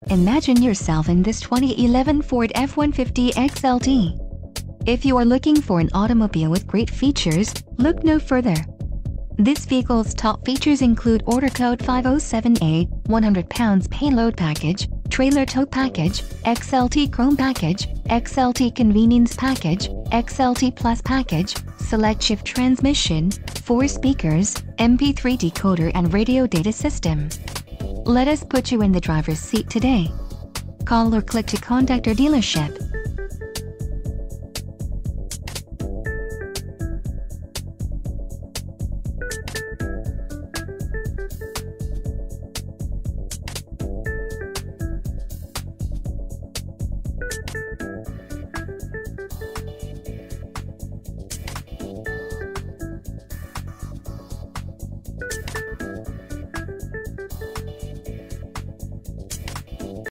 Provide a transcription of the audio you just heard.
Imagine yourself in this 2011 Ford F-150 XLT. If you are looking for an automobile with great features, look no further. This vehicle's top features include Order Code 507A, 100 pounds payload package, trailer tow package, XLT Chrome package, XLT Convenience package, XLT Plus package, select shift transmission, 4 speakers, MP3 decoder and radio data system. Let us put you in the driver's seat today. Call or click to contact our dealership.